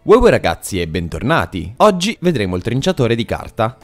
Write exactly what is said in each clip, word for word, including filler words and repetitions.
Wow wow ragazzi e bentornati! Oggi vedremo il trinciatore di carta.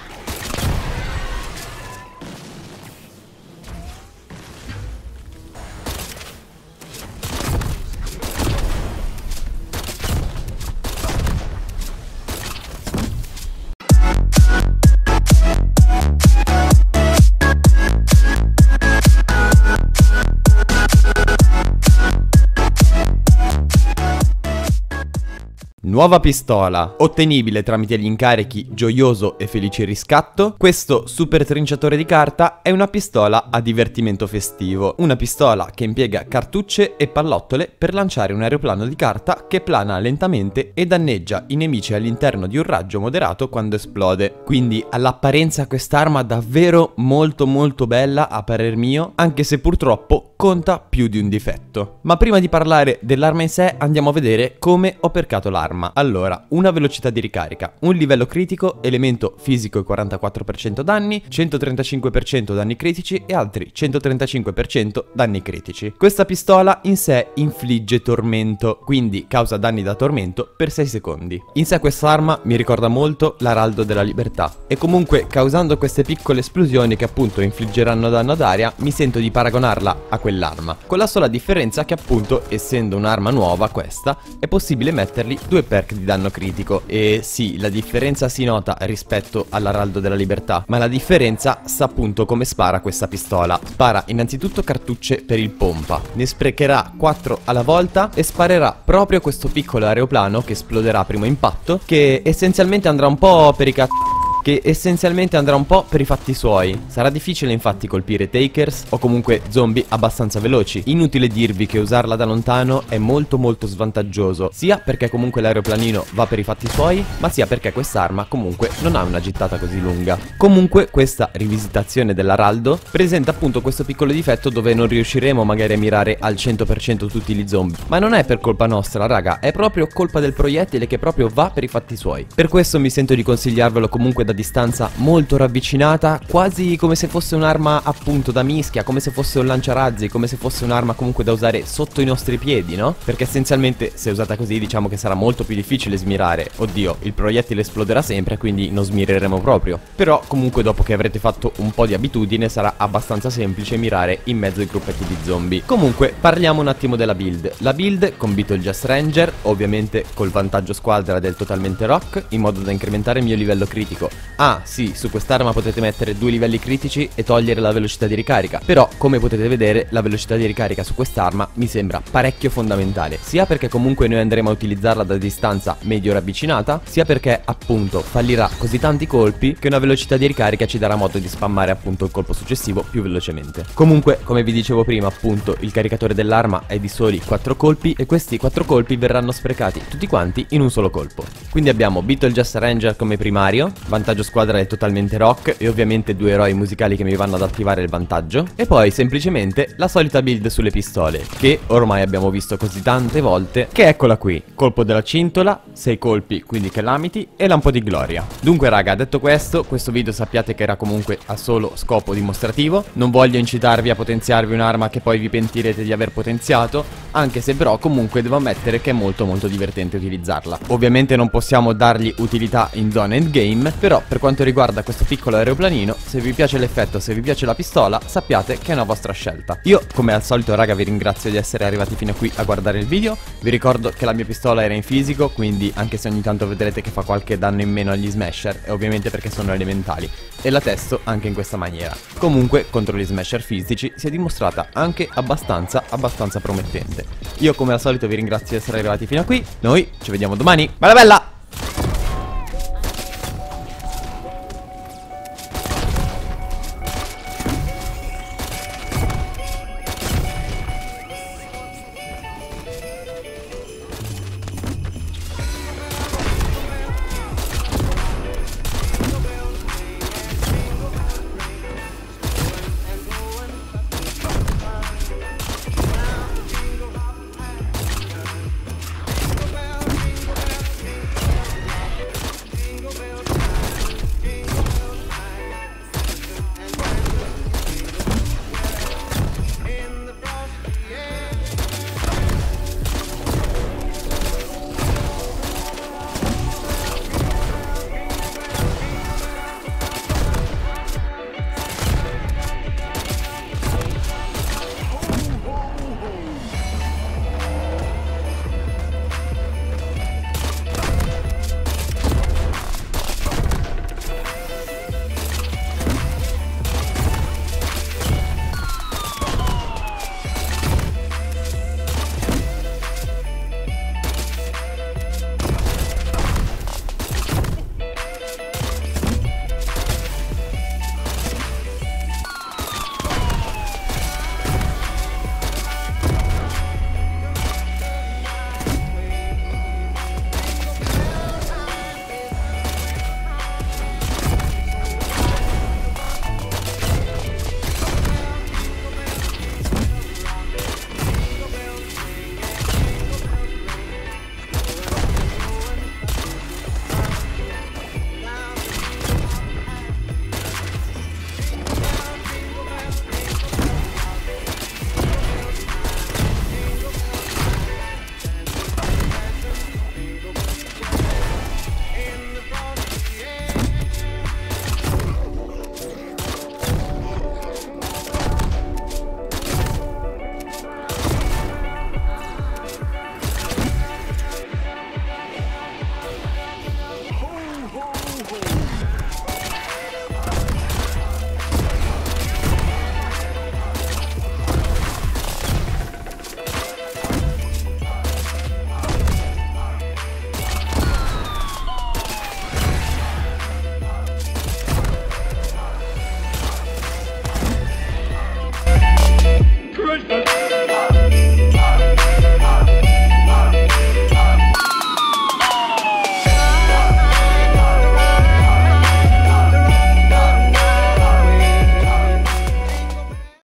Nuova pistola, ottenibile tramite gli incarichi Gioioso e Felice Riscatto. Questo super trinciatore di carta è una pistola a divertimento festivo. Una pistola che impiega cartucce e pallottole per lanciare un aeroplano di carta che plana lentamente e danneggia i nemici all'interno di un raggio moderato quando esplode. Quindi all'apparenza quest'arma davvero molto molto bella a parer mio, anche se purtroppo conta più di un difetto. Ma prima di parlare dell'arma in sé andiamo a vedere come ho percato l'arma. Allora, una velocità di ricarica, un livello critico, elemento fisico e quarantaquattro per cento danni, centotrentacinque per cento danni critici e altri centotrentacinque per cento danni critici. Questa pistola in sé infligge tormento, quindi causa danni da tormento per sei secondi. In sé quest'arma mi ricorda molto l'Araldo della Libertà e comunque causando queste piccole esplosioni che appunto infliggeranno danno ad aria mi sento di paragonarla a quell'arma, con la sola differenza che appunto essendo un'arma nuova questa è possibile mettergli due perk di danno critico. E sì, la differenza si nota rispetto all'Araldo della Libertà, ma la differenza sta appunto come spara questa pistola. Spara innanzitutto cartucce per il pompa, ne sprecherà quattro alla volta e sparerà proprio questo piccolo aeroplano che esploderà a primo impatto, che essenzialmente andrà un po' per i cazzo che essenzialmente andrà un po' per i fatti suoi. Sarà difficile infatti colpire takers o comunque zombie abbastanza veloci. Inutile dirvi che usarla da lontano è molto molto svantaggioso, sia perché comunque l'aeroplanino va per i fatti suoi, ma sia perché quest'arma comunque non ha una gittata così lunga. Comunque questa rivisitazione dell'Araldo presenta appunto questo piccolo difetto dove non riusciremo magari a mirare al cento per cento tutti gli zombie, ma non è per colpa nostra raga, è proprio colpa del proiettile che proprio va per i fatti suoi. Per questo mi sento di consigliarvelo comunque da distanza molto ravvicinata, quasi come se fosse un'arma appunto da mischia, come se fosse un lanciarazzi, come se fosse un'arma comunque da usare sotto i nostri piedi, no? Perché essenzialmente se usata così diciamo che sarà molto più difficile smirare. Oddio, il proiettile esploderà sempre, quindi non smireremo proprio. Però comunque dopo che avrete fatto un po' di abitudine sarà abbastanza semplice mirare in mezzo ai gruppetti di zombie. Comunque parliamo un attimo della build. La build con Beetlejuice Ranger, ovviamente col vantaggio squadra del totalmente rock, in modo da incrementare il mio livello critico. Ah sì, su quest'arma potete mettere due livelli critici e togliere la velocità di ricarica. Però come potete vedere la velocità di ricarica su quest'arma mi sembra parecchio fondamentale, sia perché comunque noi andremo a utilizzarla da distanza medio ravvicinata, sia perché appunto fallirà così tanti colpi che una velocità di ricarica ci darà modo di spammare appunto il colpo successivo più velocemente. Comunque come vi dicevo prima appunto il caricatore dell'arma è di soli quattro colpi e questi quattro colpi verranno sprecati tutti quanti in un solo colpo. Quindi abbiamo Beetlejuice Ranger come primario, vantaggio squadra è totalmente rock e ovviamente due eroi musicali che mi vanno ad attivare il vantaggio, e poi semplicemente la solita build sulle pistole che ormai abbiamo visto così tante volte, che eccola qui: colpo della cintola, sei colpi quindi calamity e lampo di gloria. Dunque raga, detto questo, questo video sappiate che era comunque a solo scopo dimostrativo, non voglio incitarvi a potenziarvi un'arma che poi vi pentirete di aver potenziato, anche se però comunque devo ammettere che è molto molto divertente utilizzarla. Ovviamente non possiamo dargli utilità in zona endgame, però per quanto riguarda questo piccolo aeroplanino, se vi piace l'effetto, se vi piace la pistola, sappiate che è una vostra scelta. Io come al solito raga vi ringrazio di essere arrivati fino a qui a guardare il video. Vi ricordo che la mia pistola era in fisico, quindi anche se ogni tanto vedrete che fa qualche danno in meno agli smasher è ovviamente perché sono elementali, e la testo anche in questa maniera. Comunque contro gli smasher fisici si è dimostrata anche abbastanza abbastanza promettente. Io come al solito vi ringrazio di essere arrivati fino a qui, noi ci vediamo domani, bella bella!